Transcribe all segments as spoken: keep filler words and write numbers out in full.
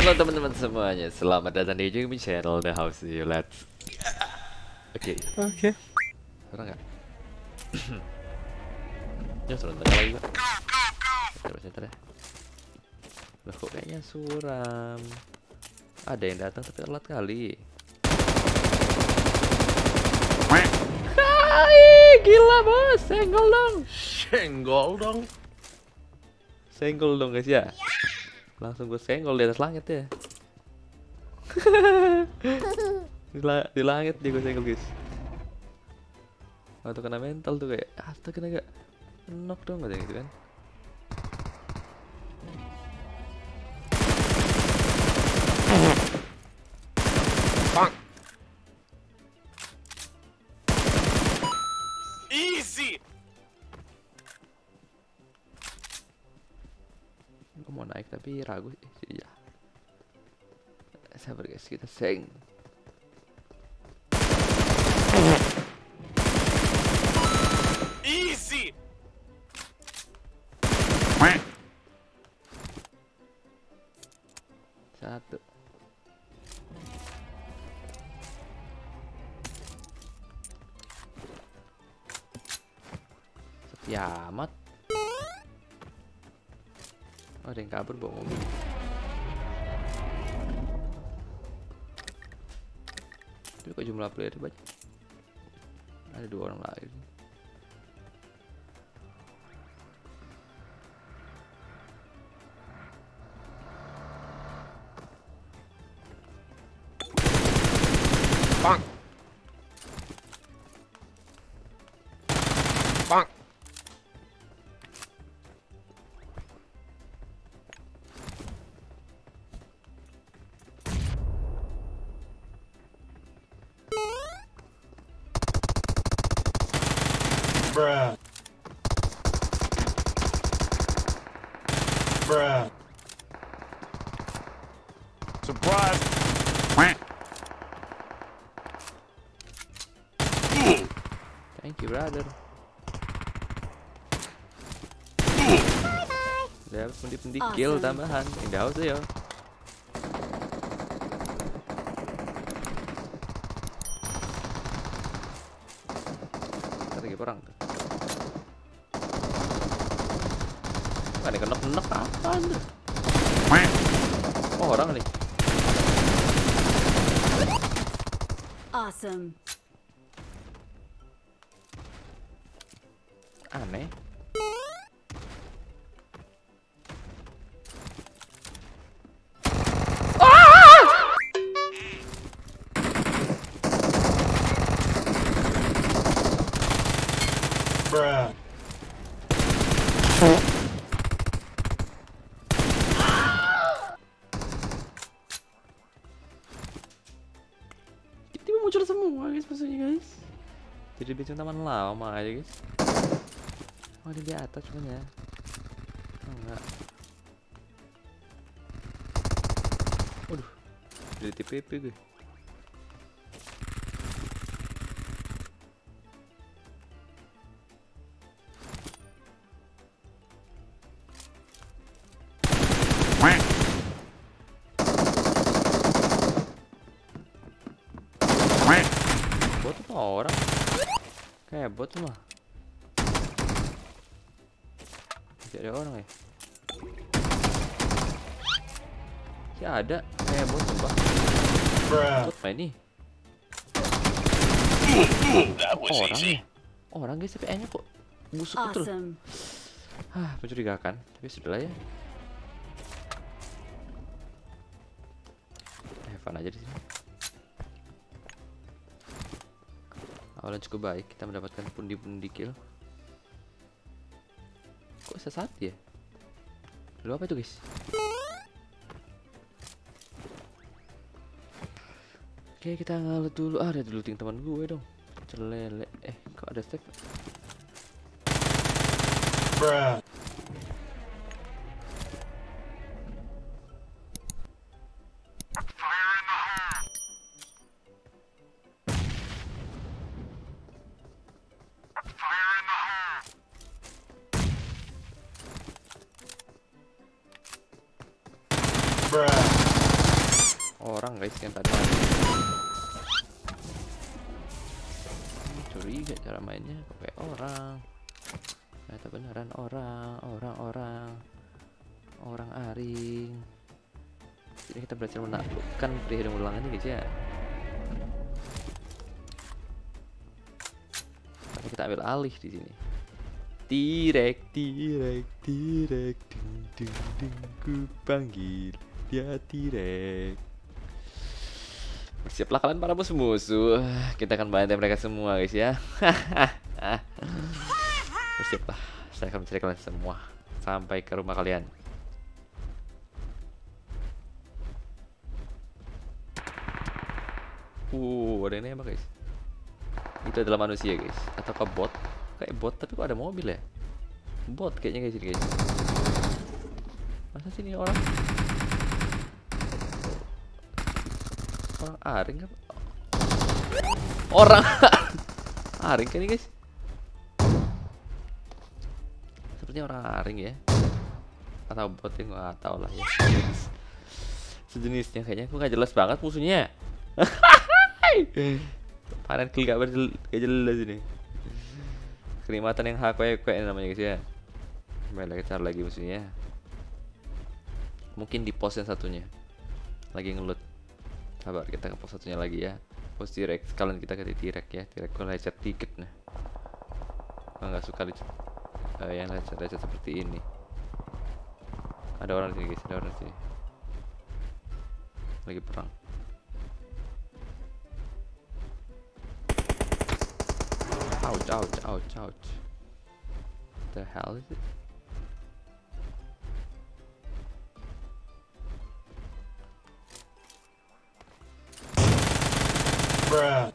Halo teman-teman semuanya, selamat datang di Jimmy Channel The House You Let's. Oke, Oke. orang nggak? Ya suruh tanya lagi pak. Coba sebentar ya. Loh kok kayaknya suram. Ada yang datang tapi telat kali. Hai, gila bos, senggol dong. Senggol dong. Senggol dong guys ya. Langsung gue senggol di atas langit ya. di, la di langit dia gue senggol guys. Waktu kena mental tuh kayak astaga kena gak knock dong katanya gitu kan. Bang. Easy. Gue mau naik tapi ragu sih ya. Sabar guys, kita seng. Easy. Satu. Sepi amat. Oh, ada yang kabur bawa mobil. Tapi kok jumlah player banyak? Ada dua orang lagi. Bang. Bang. Bruh. Bruh. Surprise. Thank you brother. Dapat pundi-pundi kill tambahan. Indah house ya. Lagi perang tuh. Ada kenok-kenok apaan tuh? Oh, orang nih. Awesome. Aneh. Bruh. Tiba muncul semua guys maksudnya guys. Jadi bintang taman lama aja guys. Oh ini di atas cuman ya. Oh, enggak. Waduh. Dari T P P gue. Bot apa orang? Kayak bot mah. Tidak ada orang ya? Ya ada, kayak bot sumpah. Bot main nih. Orang ya? Orang guys, C P N-nya kok busuk betul. Awesome. Hah, mencurigakan. Tapi sudahlah ya. Have fun aja di sini. Awalnya cukup baik, kita mendapatkan pundi-pundi kill. Kok sesat ya? Lu apa itu guys? Oke, kita ngalut dulu. Ah, ada dulu ting teman gue dong. Celele. Eh, kok ada stack? Bruh. Bruh. orang guys yang tadi mati. Ini curiga cara mainnya kok kayak orang. Ternyata beneran orang, orang, orang, orang Aring. Jadi kita berhasil menaklukkan pria hidung belang ini guys ya. Tapi kita ambil alih di sini. Tirek, tirek, tirek, ding, ding, ding, ku panggil dia Tirek. Bersiaplah kalian para musuh-musuh. Kita akan bantai mereka semua guys ya. Bersiaplah, saya akan mencari kalian semua sampai ke rumah kalian. Uh, ada yang nembak guys. Itu adalah manusia guys, atau ke bot? Kayak bot tapi kok ada mobil ya? Bot kayaknya guys ini guys. Masa sini orang? Orang Aring kan? Orang Aring kan ini guys? Sepertinya orang Aring ya? Atau bot yang nggak tahu lah ya. Sejenisnya kayaknya. Aku nggak jelas banget musuhnya. Panen kill gak, gak jelas ini. Kenikmatan yang hakwe-kwe namanya guys ya. Coba kita cari lagi musuhnya. Mungkin di pos yang satunya lagi ngeloot. Sabar, kita ke pos satunya lagi ya. Pos Tirek, sekalian kita ke Tirek ya. Tirek gue lecet dikit nah. Gue gak suka lecet, uh, yang lecet-lecet seperti ini. Ada orang di sini guys, ada orang di sini. Lagi perang. Ouch, ouch, ouch, ouch. The hell is it? Bruh.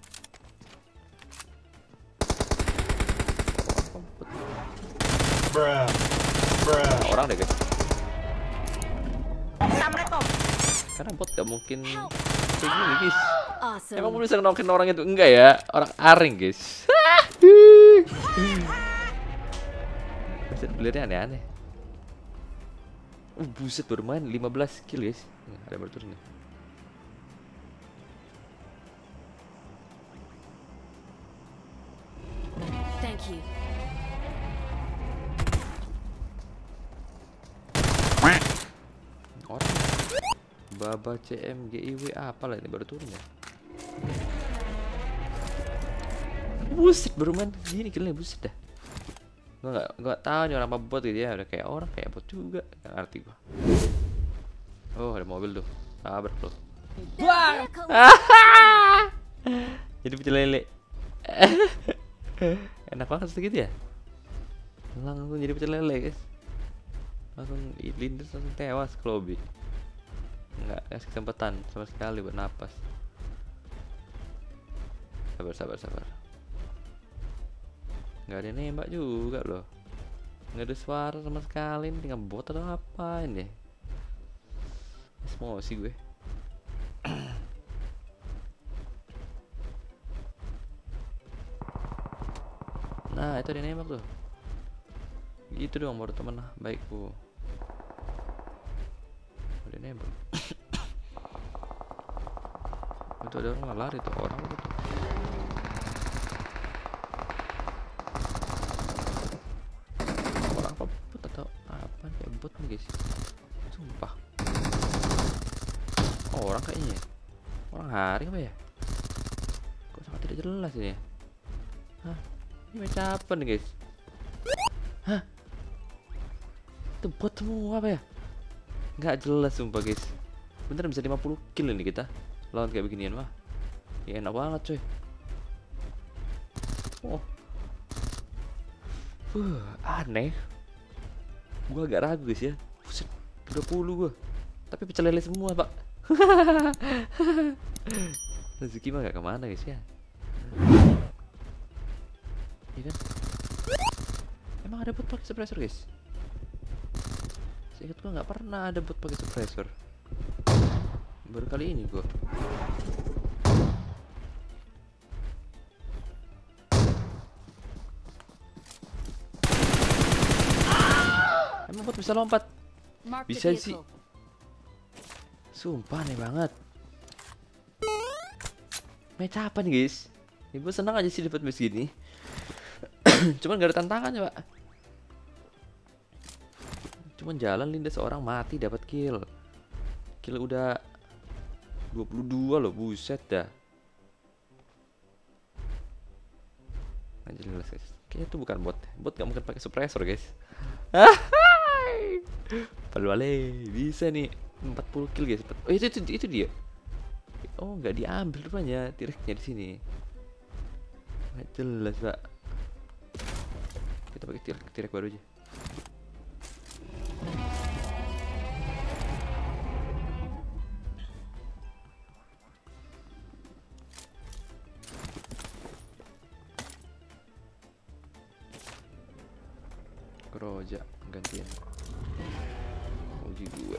Bruh. Bruh. Orang deh guys. Karena bot gak mungkin kayak gini guys. Awesome. Emang bisa ngenokin orang itu? Enggak ya, orang Aring guys. Buset, belirnya aneh-aneh. Uh, buset, baru main lima belas kill guys. Nih, ada baru turun nih. Thank you. Orang Baba C M G I W apa lah ini baru turun ya. Buset, baru main gini killnya, buset dah. Gua nggak nggak tahu nih orang apa bot gitu ya, udah kayak orang kayak bot juga, nggak ngerti gua. Oh, ada mobil tuh, sabar bro. Jadi pecel lele. Enak banget segitu ya. Langsung jadi pecel lele guys. Langsung lindes, langsung tewas ke lobby. Nggak kasih kesempatan sama sekali buat napas. Sabar, sabar, sabar. Nggak ada nembak juga loh. Nggak ada suara sama sekali. Ini tinggal bot atau apa ini? Emosi gue. Nah, itu dia nembak tuh. Gitu dong baru temen lah baikku. Udah nembak. Itu ada orang lari tuh, orang itu tuh. Orang apa bot atau apa kayak bot nih guys. Sumpah. Oh, orang kayaknya ya. Orang Aring apa ya? Kok sangat tidak jelas ini ya? Hah? Ini macam apa nih guys? Hah? Itu bot semua apa ya? Nggak jelas sumpah guys. Beneran bisa lima puluh kill ini kita lawan kayak beginian mah. Ya enak banget coy. Oh. Uh, aneh. Gua agak ragu guys ya. Buset, tiga puluh gua. Tapi pecel lele semua, Pak. Rezeki mah gak kemana guys ya. Iya kan? Emang ada bot pakai suppressor guys? Seingat gua nggak pernah ada bot pakai suppressor. Baru kali ini gua. Emang bot bisa lompat? Bisa sih. Sumpah aneh banget. Match apa nih guys? Ya, gue senang aja sih dapat match gini. Cuman gak ada tantangannya pak. Cuman jalan lindas seorang mati dapat kill. Kill udah dua puluh dua loh, buset dah. Nggak jelas guys. Kayaknya itu bukan bot. Bot gak mungkin pakai suppressor guys. Padahal bisa nih empat puluh kill guys. Oh itu itu, itu dia. Oh nggak diambil rupanya T-Rexnya di sini. Nggak jelas pak. Kita pakai T-Rex baru aja. Roja gantian. Uji gue.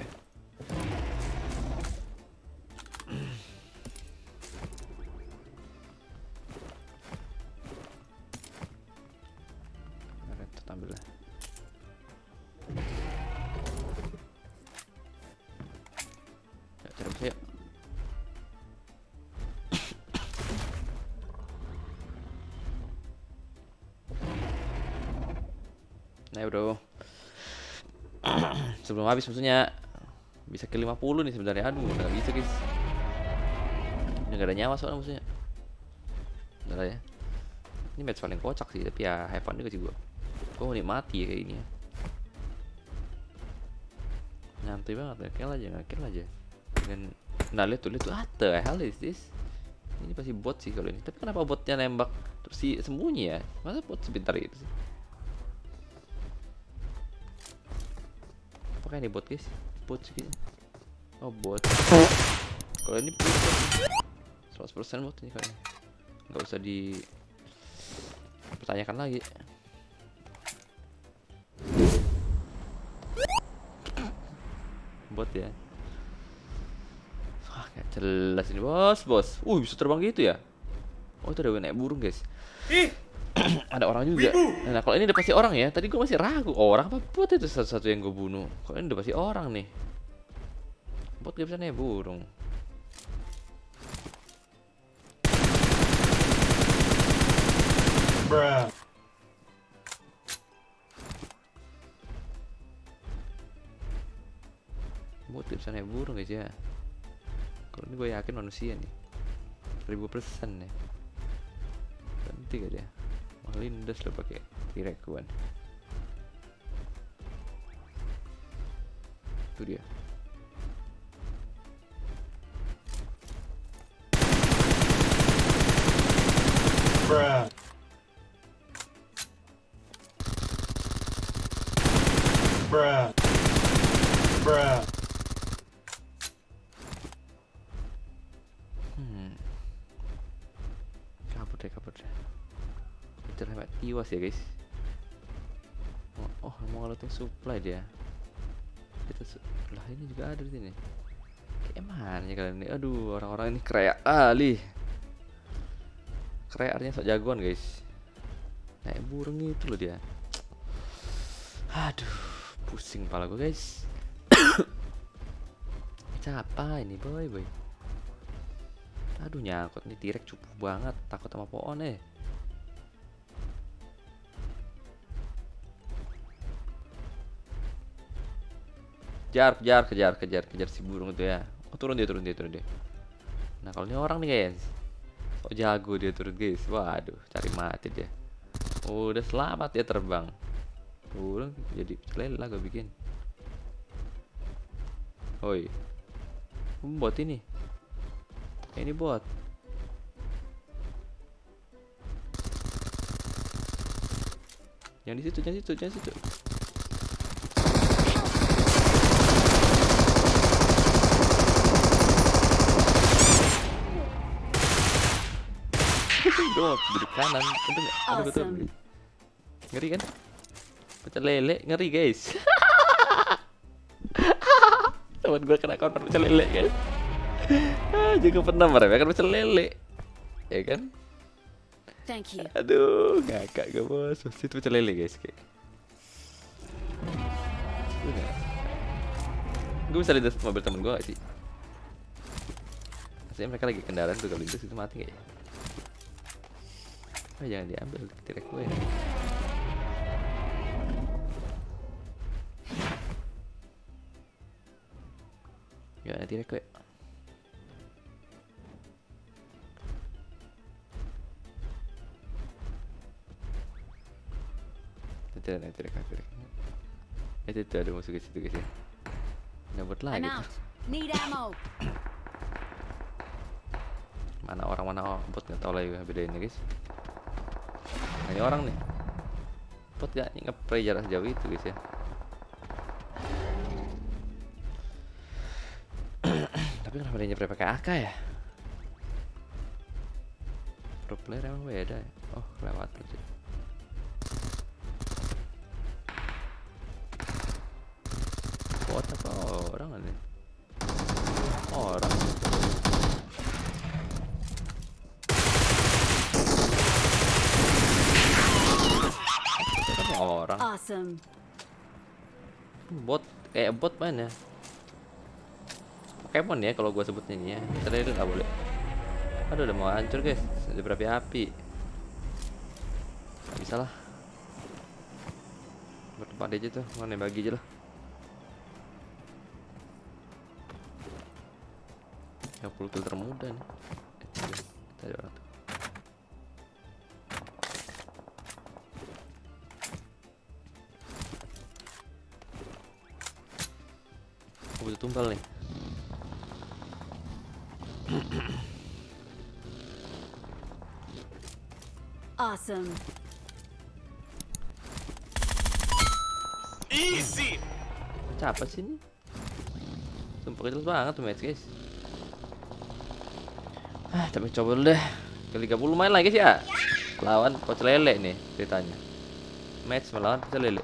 Red ambil lah. Ya, cari saya. Nah bro, sebelum habis musuhnya bisa ke lima puluh nih sebenarnya. Aduh nggak bisa guys, nggak ada nyawa soalnya musuhnya. Bentar ya, ini match paling kocak sih, tapi ya have fun juga sih gua. Gua nikmati ya kayak ini ya. Nyantai banget ya, kill aja, nggak kill aja. Dan nah lihat tuh, lihat tuh, what the hell is this? Ini pasti bot sih kalau ini. Tapi kenapa botnya nembak terus si sembunyi ya? Masa bot sebentar gitu sih? Apakah ini bot guys? Bot sih kayaknya. Oh bot. Kalau ini seratus persen bot ini kayaknya. Nggak usah di pertanyakan lagi. Bot ya. Wah gak jelas ini bos bos. Uh bisa terbang gitu ya? Oh itu ada naik burung guys. Ada orang juga. Nah kalau ini udah pasti orang ya. Tadi gue masih ragu, oh, orang apa bot itu satu-satu yang gue bunuh. Kalau ini udah pasti orang nih. Bot gak bisa naik burung. Bruh. Bot gak bisa naik burung guys ya. Kalau ini gue yakin manusia nih. Seribu persen ya. Berhenti gak dia? Lindas lo pakai T-Rex kuan. Itu dia. Bruh. Bruh. Bruh. Hmm. Kabur deh, kabur deh. Terhebat tiwas ya guys. Oh, oh mau ngelakuin supply dia. Kita lah ini juga ada di sini. Kayak mana ya kalian ini? Aduh orang-orang ini kreak kali. Kreak artinya sok jagoan guys. Naik burung itu loh dia. Aduh pusing kepala gue guys. Apa ini boy boy. Aduh nyangkut nih T-Rex cukup banget. Takut sama pohon eh. Kejar, kejar, kejar, kejar, kejar si burung itu ya. Oh turun dia, turun dia, turun dia. Nah kalau ini orang nih guys, oh jago dia turun guys. Waduh, cari mati dia. Oh, udah selamat dia terbang. Burung jadi lele lah gue bikin. Oi, bot ini. Ini bot. Yang di situ, yang di situ, yang di situ. Gue duduk kanan, untung gak? Aduh betul. Awesome. Ngeri kan? Pecel lele, ngeri guys. Teman gue kena counter pecel lele kan. Juga pernah marah kan pecel lele, ya kan? Thank you. Aduh, ngakak gue bos. Itu pecel lele guys kayak. Gue bisa lihat mobil temen gue gak sih? Maksudnya mereka lagi kendaraan tuh, kalau lintas itu mati nggak ya? Oh, jangan diambil tirek gue. Ya, tirek gue. Tirek, tirek, tirek. Itu tuh ada musuh ke situ guys ya. Dapat lagi. I'm out. Need ammo. Mana orang mana oh, bot nggak tahu lah juga bedainnya guys. Nah, ini orang nih. Bot gak nge-play jarak jauh itu guys ya. Tapi kenapa dia nyepre pakai A K ya? Pro player emang beda ya. Oh, lewat aja. Bot apa orang ini? Orang. Orang. Awesome. Bot kayak bot mana? Pokemon ya kalau gua sebutnya ini ya. Ternyata itu nggak boleh. Aduh udah mau hancur guys. Ada berapi-api. Gak bisa lah. Bertempat aja tuh. Mana bagi aja lah. tiga puluh kill termuda nih. Kita ada orang tuh. Aku butuh tumbal nih. Awesome. Easy. Capek sih ini. Sumpah kecil banget tuh match guys. Ah, tapi coba dulu deh. Ke tiga puluh main lagi sih ya. Lawan pocel lele nih ceritanya. Match melawan pocel lele.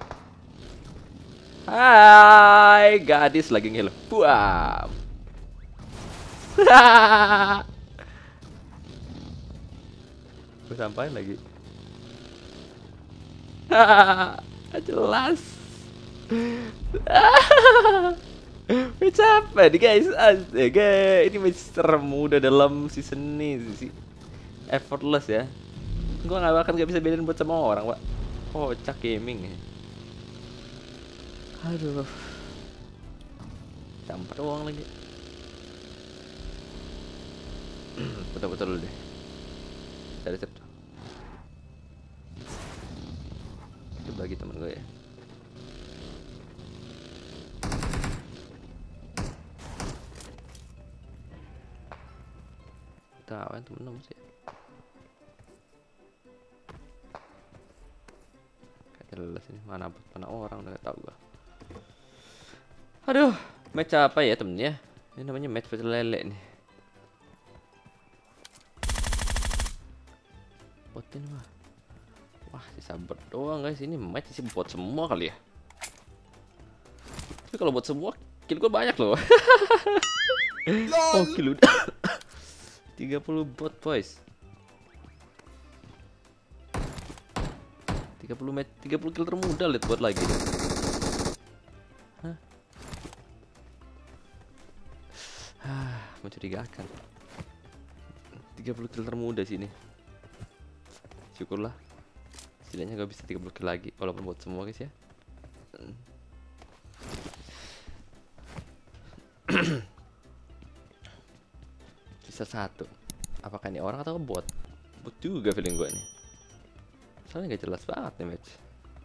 Hai, gadis lagi ngeluh. Buam. Gue sampain lagi. Jelas. Match apa nih guys? Astaga, ini match termuda dalam season ini sih. Effortless ya. Gua nggak akan nggak bisa bedain buat sama orang, Pak. Kocak gaming ya. Aduh. Campur uang lagi. Betul-betul dulu deh. Cari set. Itu bagi temen gue ya. Tahu kan temen sih. Kayak jelas ini mana bot mana orang udah gak tahu gua. Aduh, match apa ya temennya? Ini namanya match pecel lele nih. Botin mah. Wah, sisa bot doang guys. Ini match sih bot semua kali ya. Tapi kalau bot semua, kill gua banyak loh. Oh, kill udah. tiga puluh bot boys. tiga puluh match, tiga puluh kill termuda lihat buat lagi. Hah? Ah, mencurigakan. tiga puluh kill termuda sini. Syukurlah. Setidaknya gak bisa tiga puluh kill lagi walaupun bot semua guys ya. Sisa satu. Apakah ini orang atau bot? Bot juga feeling gue nih. Soalnya gak jelas banget nih match.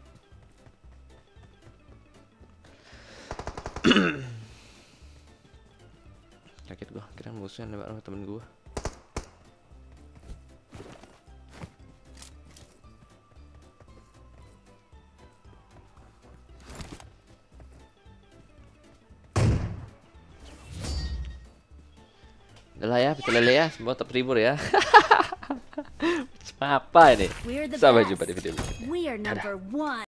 Kaget gue, kira musuhnya nembak sama temen gue. Udah lah ya, pecel lele ya, semua terhibur ya. Apa ini? Sampai jumpa di video berikutnya. We are number one.